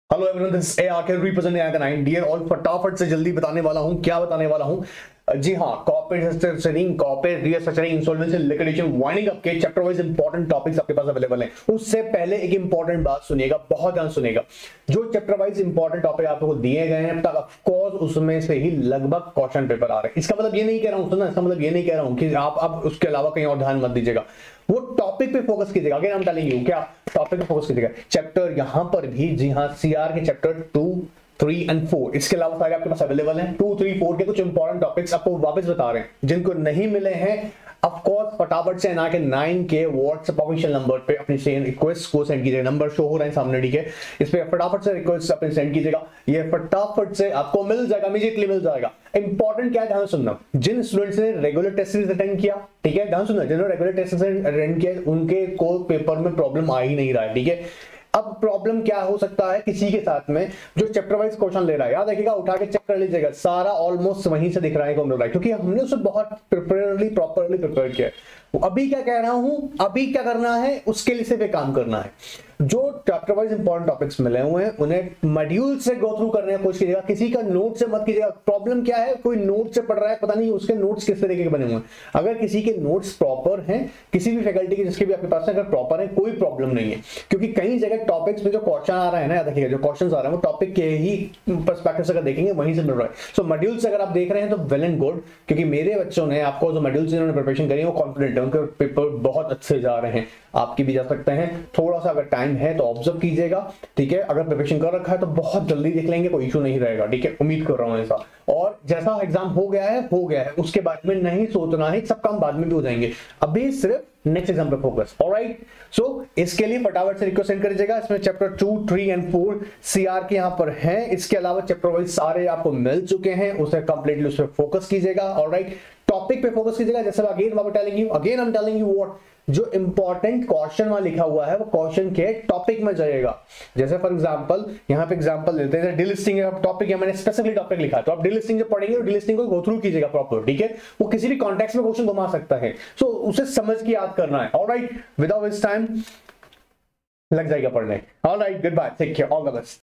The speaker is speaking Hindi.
Hello everyone, this is AR representing AR 9 dear. और फटाफट से जल्दी बताने वाला हूं, क्या बताने वाला हूं। जी हाँ, corporate structuring, corporate restructuring, insolvency, liquidation, winding up के चैप्टर वाइज इंपॉर्टेंट टॉपिक्स आपके पास अवेलेबल हैं। उससे पहले एक इंपॉर्टेंट बात सुनिएगा, बहुत ध्यान सुनिएगा। जो चैप्टर वाइज इंपॉर्टेंट टॉपिक आपको दिए गए हैं, ऑफ कोर्स उसमें से ही लगभग क्वेश्चन पेपर आ रहे हैं। इसका मतलब ये नहीं कह रहा हूं, सुनना, इसका मतलब ये नहीं कह रहा हूं कि आप अब उसके अलावा कहीं और ध्यान मत दीजिएगा। वो टॉपिक पे फोकस कीजिएगा। अगेन हम टेलिंग यू, क्या टॉपिक पे फोकस कीजिएगा। चैप्टर यहां पर भी, जी हाँ, सीआर के चैप्टर 2, 3 एंड 4, इसके अलावा सारे आपके पास अवेलेबल हैं। 2, 3, 4 के कुछ इंपॉर्टेंट टॉपिक्स आपको वापस बता रहे हैं, जिनको नहीं मिले हैं ऑफ कोर्स फटाफट से ना के 9 के व्हाट्सएप ऑफिशियल नंबर पे अपनी रिक्वेस्ट को सेंड कीजिएगा। नंबर शो हो रहा है सामने, ठीक है। इस पे फटाफट से रिक्वेस्ट अपने सेंड कीजिएगा। ये फटाफट से आपको मिल जाएगा, इमीडिएटली मिल जाएगा। इंपॉर्टेंट क्या है, ध्यान सुनना। जिन स्टूडेंट्स ने रेगुलर टेस्ट सीरीज अटेंड किया, ठीक है, ध्यान सुनना, जिन्होंने रेगुलर टेस्ट सीरीज अटेंड किया उनके को पेपर में प्रॉब्लम आ ही नहीं रहा है, ठीक है। अब प्रॉब्लम क्या हो सकता है किसी के साथ में जो चैप्टर वाइज क्वेश्चन ले रहा है, याद रखिएगा, उठा के चेक कर लीजिएगा, सारा ऑलमोस्ट वहीं से दिख रहा है को मिल रहा है, क्योंकि हमने उसे बहुत प्रॉपरली प्रिपेयर किया है। अभी क्या कह रहा हूं, अभी क्या करना है, उसके लिए सिर्फ एक काम करना है। जो चैप्टर वाइज इंपॉर्टेंट टॉपिक्स मिले हुए हैं उन्हें मॉड्यूल से गो थ्रू करने की कोशिश कीजिएगा। किसी का नोट से मत कीजिएगा। प्रॉब्लम क्या है, कोई नोट से पढ़ रहा है, पता नहीं उसके नोट्स किस तरीके के बने हुए हैं। अगर किसी के नोट्स प्रॉपर हैं, किसी भी फैकल्टी के जिसके भी आपके पास अगर प्रॉपर है, कोई प्रॉब्लम नहीं है। क्योंकि कई जगह टॉपिक्स में जो क्वेश्चन आ रहा है ना, याद रखिएगा, जो क्वेश्चन आ रहे हैं वो टॉपिक के ही पर्सपेक्टिव से अगर देखेंगे वहीं से मिल रहा है। सो मॉड्यूल से अगर आप देख रहे हैं तो वेल एंड गुड, क्योंकि मेरे बच्चों ने आपको जो मॉड्यूल से इन्होंने प्रिपरेशन करी है वो कॉन्फिडेंट है, उनके पेपर बहुत अच्छे जा रहे हैं। आपकी भी जा सकते हैं। थोड़ा सा अगर टाइम है तो ऑब्जर्व कीजिएगा, ठीक है। अगर प्रिपरेशन कर रखा है तो बहुत जल्दी देख लेंगे, कोई इशू नहीं रहेगा, ठीक है। उम्मीद कर रहा हूं ऐसा। और जैसा एग्जाम हो गया है, उसके बारे में नहीं सोचना है, सब काम बाद में भी हो जाएंगे। अभी सिर्फ नेक्स्ट एग्जाम पे फोकस। ऑलराइट, सो इसके लिए फटाफट से रिक्वेस्ट सेंड करिएगा। इसमें चैप्टर 2, 3 एंड 4 सीआर के यहां पर हैं। इसके अलावा चैप्टर वाइज सारे आपको मिल चुके हैं, उसे कंप्लीटली उस पर फोकस कीजिएगा। ऑलराइट, टॉपिक पे फोकस कीजिएगा। जैसे again I am telling you what, जो इंपॉर्टेंट क्वेश्चन वहां लिखा हुआ है वो क्वेश्चन के टॉपिक में जाएगा। जैसे फॉर एग्जांपल यहां पे एग्जांपल लेते हैं, डीलिस्टिंग टॉपिक है, मैंने स्पेसिफिकली टॉपिक लिखा है, तो आप डीलिस्टिंग जब पढ़ेंगे तो डीलिस्टिंग को गो थ्रू कीजिएगा प्रॉपर, ठीक है। वो किसी भी कॉन्टेक्स्ट में क्वेश्चन घुमा सकता है, सो उसे समझ के याद करना है। ऑलराइट, विदाउट वेस्ट टाइम लग जाएगा पढ़ने। Alright, goodbye, take care, all the best.